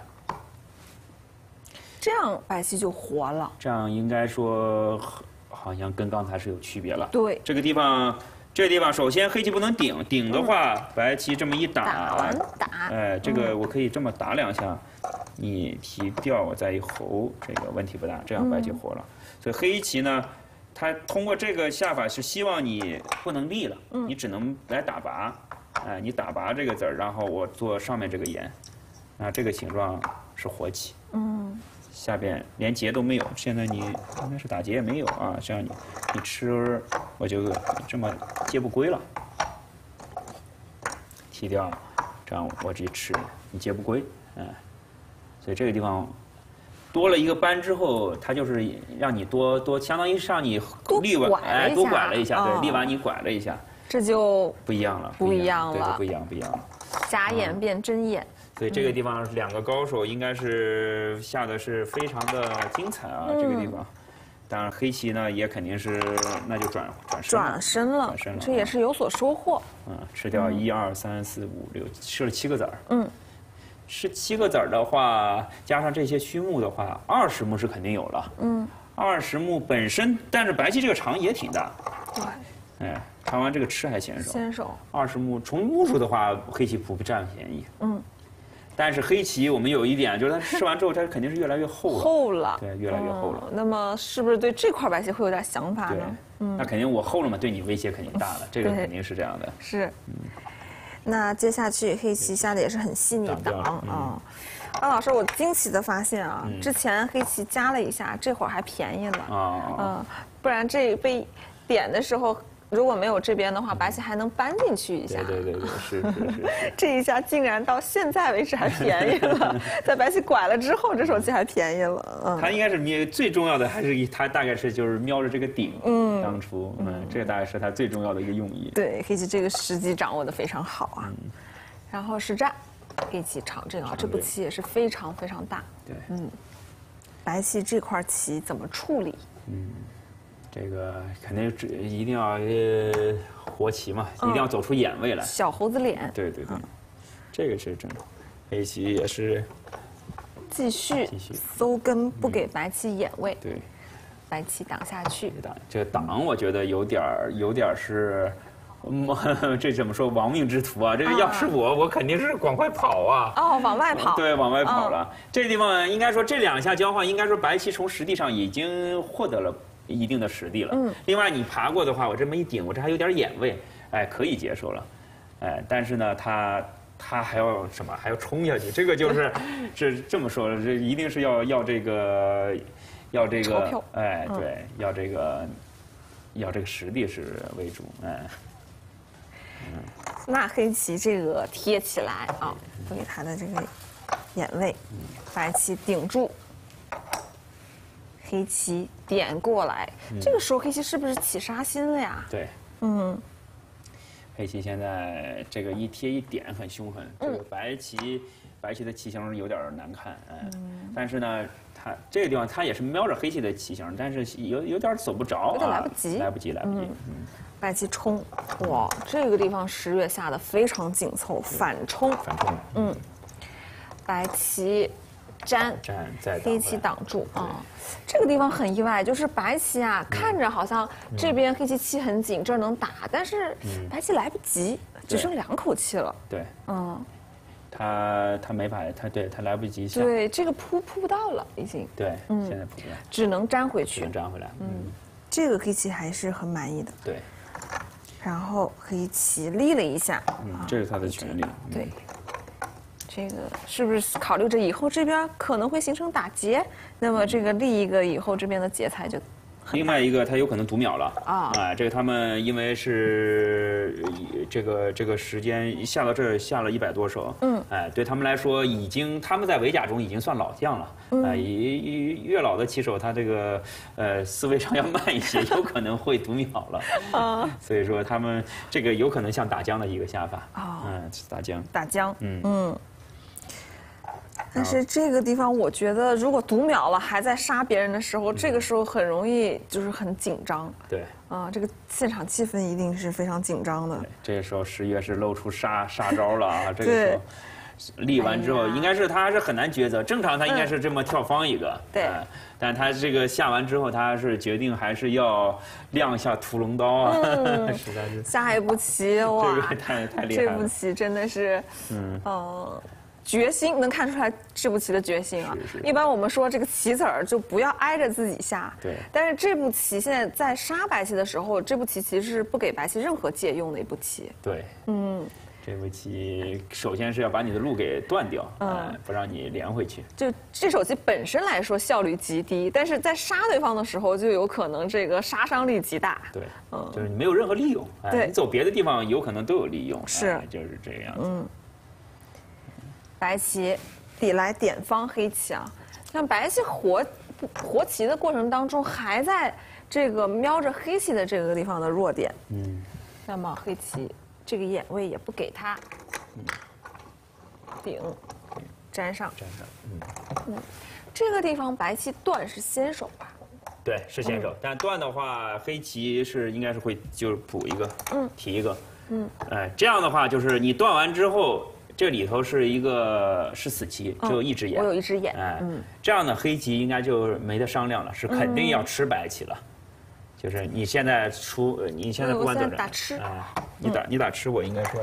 这样白棋就活了。 这样应该说好像跟刚才是有区别了。 对， 这个地方首先黑棋不能顶，顶的话白棋这么一打，这个我可以这么打2下，你提掉我再一侯，这个问题不大，这样白棋活了。所以黑棋呢，它通过这个下法是希望你不能立了，你只能来打拔。你打拔这个子儿，然后我做上面这个眼，这个形状是活棋。下边连劫都没有，现在你应该是打劫也没有啊，这样你吃我就这么接不归了，提掉，这样我这吃你接不归，所以这个地方多了一个扳之后，它就是让你多相当于是让你立完多拐了一下，对，立完你拐了一下。 这就不一样了， 不一样了， 不一样了。 假眼变真眼， 所以这个地方2个高手应该是下的是非常的精彩啊，这个地方。当然黑棋呢也肯定是那就转身了， 这也是有所收获。 吃掉1、2、3、4、5、6，吃了7个子儿。吃7个子儿的话，加上这些虚目的话，20目是肯定有了。20目本身，但是白棋这个长也挺大。 对。 看完这个吃还先手，20目从目数的话，黑棋不占便宜。但是黑棋我们有一点，就是它吃完之后，它肯定是越来越厚了。对，越来越厚了。 那么是不是对这块白棋会有点想法呢？ 那肯定我厚了嘛，对你威胁肯定大了，这个肯定是这样的。 是。那接下去黑棋下的也是很细腻挡啊。老师，我惊奇的发现啊，之前黑棋加了一下，这会儿还便宜了。不然这被点的时候。如果没有这边的话，白棋还能搬进去一下。 对，是。 这一下竟然到现在为止还便宜了，在白棋拐了之后，这手棋还便宜了。 它应该是最重要的，还是它大概是就是瞄着这个顶。当初，这大概是它最重要的一个用意。 对，黑棋这个时机掌握的非常好啊。然后实战，黑棋长这个这步棋也是非常非常大。 对， 白棋这块棋怎么处理？ 这个肯定一定要活棋嘛，一定要走出眼位来。 小猴子脸。 对，这个是正常。黑棋也是继续搜根，不给白棋眼位。 对， 白棋挡下去。 这个挡，我觉得有点是，这怎么说亡命之徒啊？这个要是我肯定是赶快跑啊！ 往外跑。 对，往外跑了。这个地方应该说这2下交换，应该说白棋从实地上已经获得了一定的实地了。另外你爬过的话，我这么一顶，我这还有点眼位，可以接受了。但是呢，他还要什么？还要冲下去。这个就是这么说，这一定是要这个钞票。 对，要这个实地是为主。 那黑棋这个贴起来啊，不给他的这个眼位，白棋顶住。 黑棋点过来，这个时候黑棋是不是起杀心了呀？ 对，黑棋现在这个一贴一点很凶狠，这个白棋的棋形有点难看，但是呢，它这个地方它也是瞄着黑棋的棋形，但是有点走不着， 有点来不及， 来不及。 白棋冲，哇，这个地方10月下的非常紧凑，反冲，白棋粘，黑棋挡住啊。这个地方很意外，就是白棋啊，看着好像这边黑棋气很紧，这儿能打，但是白棋来不及，只剩2口气了。 对，他没法，他来不及下。 对，这个扑不到了，已经。 对，现在扑不到， 只能粘回去。 只能粘回来。 这个黑棋还是很满意的。 对。 然后黑棋立了一下， 这是他的权利。 对。这个是不是考虑着以后这边可能会形成打劫？那么这个立一个以后这边的劫财就。 另外一个，他有可能读秒了啊！这个他们因为是这个时间下到这儿下了100多手，对他们来说他们在围甲中已经算老将了，越老的棋手他这个思维上要慢一些，有可能会读秒了所以说他们这个有可能像打将的一个下法打将， 但是这个地方，我觉得如果读秒了还在杀别人的时候，这个时候很容易就是很紧张。 对， 这个现场气氛一定是非常紧张的。 这个时候10月是露出杀招了啊！这个时候立完之后，应该是他还是很难抉择。正常他应该是这么跳方一个， 对。 但他这个下完之后，他是决定还是要亮一下屠龙刀啊！实在是下一步棋哇， 这个太厉害了。 这步棋真的是，决心能看出来这步棋的决心啊！一般我们说这个棋子儿就不要挨着自己下， 对。 但是这步棋现在在杀白棋的时候，这步棋其实是不给白棋任何借用的一步棋。 对，这步棋首先是要把你的路给断掉，不让你连回去。 就这手棋本身来说效率极低，但是在杀对方的时候就有可能这个杀伤力极大。 对，就是你没有任何利用，你走别的地方有可能都有利用， 是， 就是这样子。 白棋底来点方黑棋啊，像白棋活棋的过程当中，还在这个瞄着黑棋的这个地方的弱点。那么黑棋这个眼位也不给他，顶，粘上，这个地方白棋断是先手吧？ 对，是先手，但断的话，黑棋应该是会就是补一个，提一个，这样的话就是你断完之后。这里头是死棋，只有一只眼。 我有一只眼。 这样的黑棋应该就没得商量了，是肯定要吃白棋了。就是你现在不管怎么打吃。 你打吃，我应该说。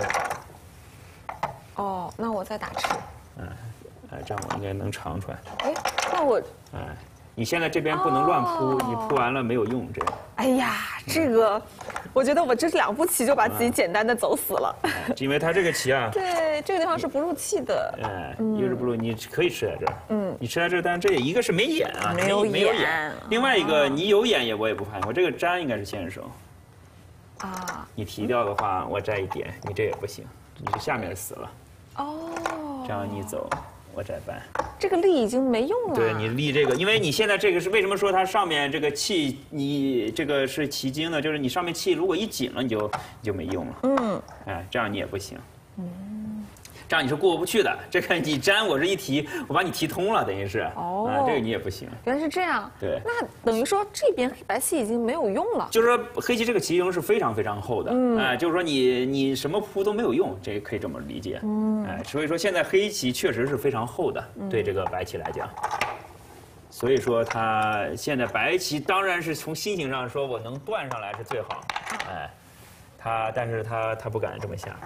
哦，那我再打吃。 这样我应该能尝出来。 那我。 你现在这边不能乱扑，你扑完了没有用，这个。 哎呀，这个，我觉得我这2步棋就把自己简单的走死了。 因为它这个棋啊， 对，这个地方是不入气的。 一个是不入，你可以吃在这儿。你吃在这儿，但是这一个是没眼啊， 没有眼。 另外一个你有眼我也不怕，我这个粘应该是先手。你提掉的话，我摘一点，你这也不行，你这下面死了。这样你走。我摘扳， 这个力已经没用了。 对你立这个，因为你现在这个是为什么说它上面这个气，你这个是奇经呢？就是你上面气如果一紧了，你就没用了。这样你也不行。这样你是过不去的。这个你粘我这一提，我把你提通了，等于是。这个你也不行。 原来是这样。 对。 那等于说这边白棋已经没有用了。 就是说黑棋这个棋形是非常非常厚的。就是说你什么扑都没有用，这个可以这么理解。所以说现在黑棋确实是非常厚的，对这个白棋来讲。所以说他现在白棋当然是从心情上说，我能断上来是最好。但是他不敢这么下。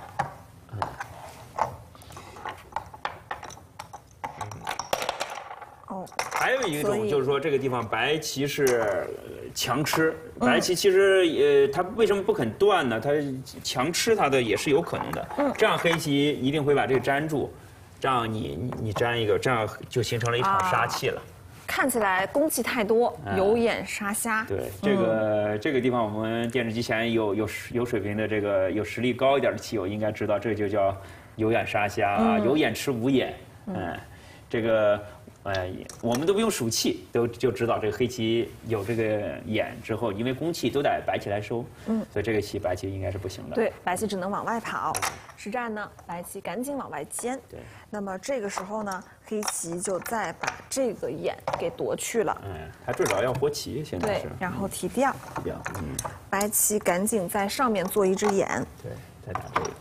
还有一种就是说，这个地方白棋是强吃，白棋其实它为什么不肯断呢？它强吃它的也是有可能的。这样黑棋一定会把这个粘住，这样你粘一个，这样就形成了一场杀气了。 看起来攻气太多，有眼杀瞎。 对，这个地方我们电视机前有水平的这个有实力高一点的棋友应该知道，这就叫有眼杀瞎啊，有眼吃无眼。这个我们都不用数气，就知道这个黑棋有这个眼之后，因为攻气都得白棋来收，所以这个棋白棋应该是不行的。 对，白棋只能往外跑。实战呢，白棋赶紧往外尖。 对。 那么这个时候呢，黑棋就再把这个眼给夺去了。 他至少要活棋，现在是。 对，然后提掉。 提掉。 白棋赶紧在上面做一只眼。 对，再打这个。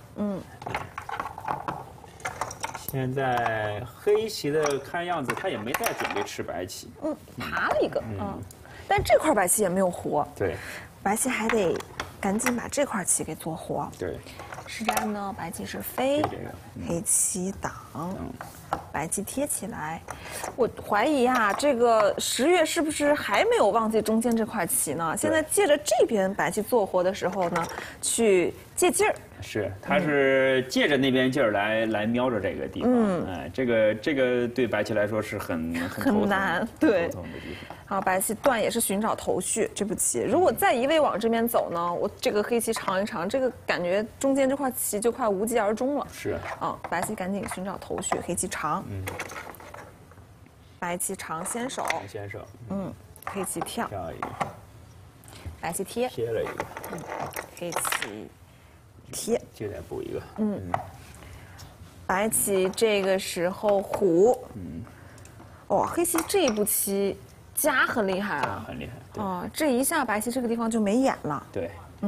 现在黑棋的看样子，他也没再准备吃白棋。 爬了一个。但这块白棋也没有活。 对。 白棋还得赶紧把这块棋给做活。 对。 实战呢，白棋是飞，黑棋挡，白棋贴起来。我怀疑啊，这个10月是不是还没有忘记中间这块棋呢？现在借着这边白棋做活的时候呢，去借劲儿。 是，他是借着那边劲儿来瞄着这个地方。这个对白棋来说是很难，对。 头疼的地方。 好，白棋断也是寻找头绪，这步棋如果再一味往这边走呢，我这个黑棋尝一尝，这个感觉中间这块棋就快无疾而终了。 是。 白棋赶紧寻找头绪，黑棋长。白棋长先手。 先手。 黑棋跳。 跳一个。 白棋贴。 贴了一个。 黑棋贴。 就得补一个。 白棋这个时候虎。黑棋这一步棋夹很厉害啊。 很厉害。 这一下白棋这个地方就没眼了。 对。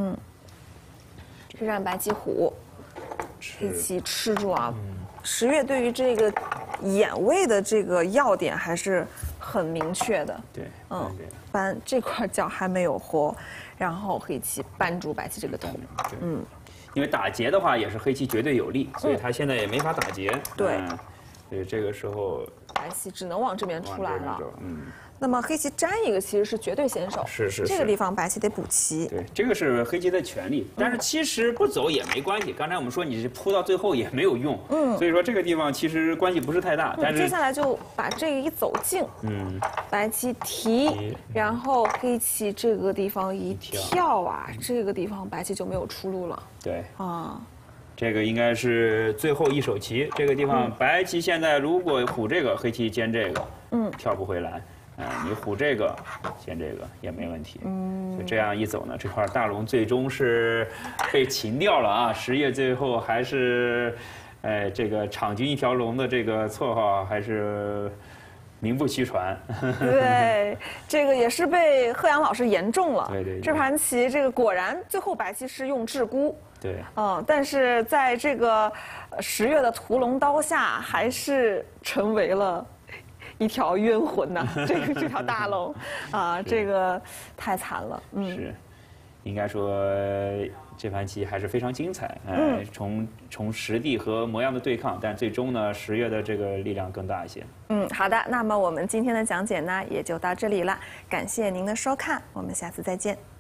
这让白棋虎。黑棋吃住啊。10月对于这个眼位的这个要点还是很明确的。 对。 扳这块角还没有活，然后黑棋扳住白棋这个头。 因为打劫的话也是黑棋绝对有利，所以他现在也没法打劫。 对。 所以这个时候白棋只能往这边出来了。那么黑棋粘一个其实是绝对先手。 是。 这个地方白棋得补棋。 对，这个是黑棋的权利，但是其实不走也没关系。刚才我们说你扑到最后也没有用。所以说这个地方其实关系不是太大。但是接下来就把这个一走进。白棋提，然后黑棋这个地方一跳啊，这个地方白棋就没有出路了。 对。这个应该是最后一手棋，这个地方白棋现在如果虎这个，黑棋尖这个，跳不回来。你虎这个，尖这个也没问题。所以这样一走呢，这块大龙最终是被擒掉了啊！10月最后还是，这个场均一条龙的这个绰号还是名不虚传。 对，这个也是被贺阳老师言中了。 对。 这盘棋这个果然最后白棋是用鹧鸪。 对。 但是在这个10月的屠龙刀下，还是成为了一条冤魂呐。这条大龙这个太惨了。 是，应该说这盘棋还是非常精彩。从实地和模样的对抗，但最终呢，10月的这个力量更大一些。 好的，那么我们今天的讲解呢也就到这里了，感谢您的收看，我们下次再见。